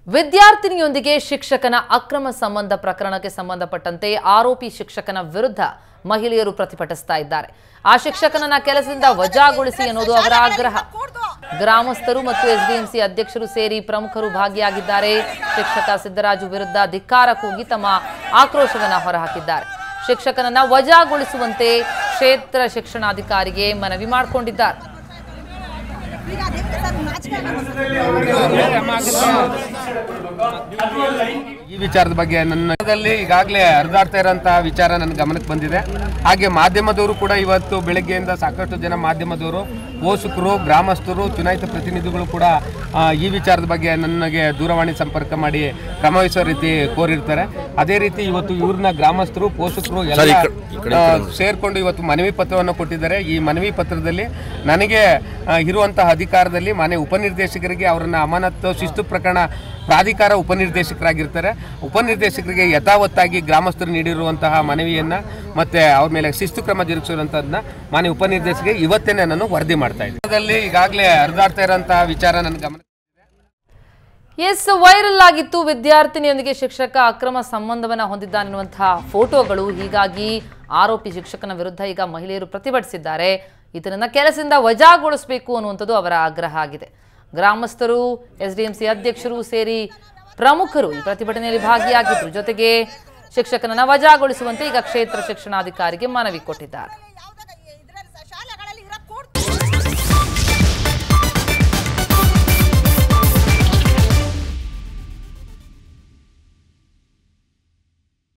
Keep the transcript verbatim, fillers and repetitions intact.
ವಿದ್ಯಾರ್ಥಿನಿಯೊಂದಿಗೆ ಶಿಕ್ಷಕನ ಅಕ್ರಮ ಸಂಬಂಧ ಪ್ರಕರಣಕ್ಕೆ ಸಂಬಂಧಪಟ್ಟಂತೆ ಆರೋಪಿ ಶಿಕ್ಷಕನ ವಿರುದ್ಧ ಮಹಿಳೆಯರು ಪ್ರತಿಭಟಿಸ್ತಾ ಇದ್ದಾರೆ. ಆ ಶಿಕ್ಷಕನನ್ನ ಕೆಲಸದಿಂದ ವಜಾಗೊಳಿಸಿ ಎನ್ನುವುದು ಅವರ ಆಗ್ರಹ. ಗ್ರಾಮಸ್ಥರು ಮತ್ತು ಎಸ್ಡಿಎಂಸಿ ಅಧ್ಯಕ್ಷರು ಸೇರಿ ಪ್ರಮುಖರು ಭಾಗಿಯಾಗಿದ್ದಾರೆ. ಶಿಕ್ಷಕ ಸಿದ್ದರಾಜು ವಿರುದ್ಧ ಧಿಕ್ಕಾರ ಕೂಗಿ ತಮ್ಮ ಆಕ್ರೋಶವನ್ನ ಹೊರಹಾಕಿದ್ದಾರೆ. ಶಿಕ್ಷಕನನ್ನ ವಜಾಗೊಳಿಸುವಂತೆ ಕ್ಷೇತ್ರ ಶಿಕ್ಷಣಾಧಿಕಾರಿಗೆ ಮನವಿ ಮಾಡಿಕೊಂಡಿದ್ದಾರೆ. ಈ ವಿಚಾರದ ಬಗ್ಗೆ ನನ್ನಲ್ಲಿ ಈಗಾಗಲೇ ಹರಿದಾಡ್ತಾ ಇರೋಂತಹ ವಿಚಾರ ನನ್ನ ಗಮನಕ್ಕೆ ಬಂದಿದೆ. ಹಾಗೆ ಮಾಧ್ಯಮದವರು ಕೂಡ ಇವತ್ತು ಬೆಳಗ್ಗೆಯಿಂದ ಸಾಕಷ್ಟು ಜನ ಮಾಧ್ಯಮದವರು, ಪೋಷಕರು, ಗ್ರಾಮಸ್ಥರು, ಚುನಾಯಿತ ಪ್ರತಿನಿಧಿಗಳು ಕೂಡ ಈ ವಿಚಾರದ ಬಗ್ಗೆ ನನಗೆ ದೂರವಾಣಿ ಸಂಪರ್ಕ ಮಾಡಿ ಕ್ರಮವಹಿಸೋ ರೀತಿ ಕೋರಿರ್ತಾರೆ. ಅದೇ ರೀತಿ ಇವತ್ತು ಇವ್ರನ್ನ ಗ್ರಾಮಸ್ಥರು, ಪೋಷಕರು ಎಲ್ಲ ಸೇರ್ಕೊಂಡು ಇವತ್ತು ಮನವಿ ಪತ್ರವನ್ನು ಕೊಟ್ಟಿದ್ದಾರೆ. ಈ ಮನವಿ ಪತ್ರದಲ್ಲಿ ನನಗೆ ಇರುವಂತಹ ಅಧಿಕಾರದಲ್ಲಿ ಮಾನ್ಯ ಉಪನಿರ್ದೇಶಕರಿಗೆ ಅವರನ್ನ ಅಮಾನತು ಶಿಸ್ತು ಪ್ರಕರಣ ಪ್ರಾಧಿಕಾರ ಉಪನಿರ್ದೇಶಕರಾಗಿರ್ತಾರೆ. ಉಪನಿರ್ದೇಶಕರಿಗೆ ಯಥಾವತ್ತಾಗಿ ಗ್ರಾಮಸ್ಥರು ನೀಡಿರುವಂತಹ ಮನವಿಯನ್ನು ಮತ್ತೆ ಅವ್ರ ಮೇಲೆ ಶಿಸ್ತು ಕ್ರಮ ಜರುಗಿಸಿರುವಂಥದ್ದನ್ನ ಮಾನ್ಯ ಉಪನಿರ್ದೇಶಕರಿಗೆ ಇವತ್ತೇನೆ ನಾನು ವರದಿ ಮಾಡ್ತಾ ಇದ್ದೀನಿ. ಈಗಾಗಲೇ ಹರಿದಾಡ್ತಾ ಇರೋಂತಹ ವಿಚಾರ ನನ್ನ ಗಮನ ಎಸ್ ವೈರಲ್ ಆಗಿತ್ತು. ವಿದ್ಯಾರ್ಥಿನಿಯೊಂದಿಗೆ ಶಿಕ್ಷಕ ಅಕ್ರಮ ಸಂಬಂಧವನ್ನ ಹೊಂದಿದ್ದಾನೆನ್ನುವಂತಹ ಫೋಟೋಗಳು. ಹೀಗಾಗಿ ಆರೋಪಿ ಶಿಕ್ಷಕನ ವಿರುದ್ಧ ಈಗ ಮಹಿಳೆಯರು ಪ್ರತಿಭಟಿಸಿದ್ದಾರೆ. ಇದನ್ನ ಕೆಲಸದಿಂದ ವಜಾಗೊಳಿಸಬೇಕು ಅನ್ನುವಂಥದ್ದು ಅವರ ಆಗ್ರಹ ಆಗಿದೆ. ಗ್ರಾಮಸ್ಥರು, ಎಸ್ಡಿಎಂಸಿ ಅಧ್ಯಕ್ಷರು ಸೇರಿ ಪ್ರಮುಖರು ಈ ಪ್ರತಿಭಟನೆಯಲ್ಲಿ ಭಾಗಿಯಾಗಿದ್ರು. ಜೊತೆಗೆ ಶಿಕ್ಷಕನನ್ನ ವಜಾಗೊಳಿಸುವಂತೆ ಈಗ ಕ್ಷೇತ್ರ ಶಿಕ್ಷಣಾಧಿಕಾರಿಗೆ ಮನವಿ ಕೊಟ್ಟಿದ್ದಾರೆ.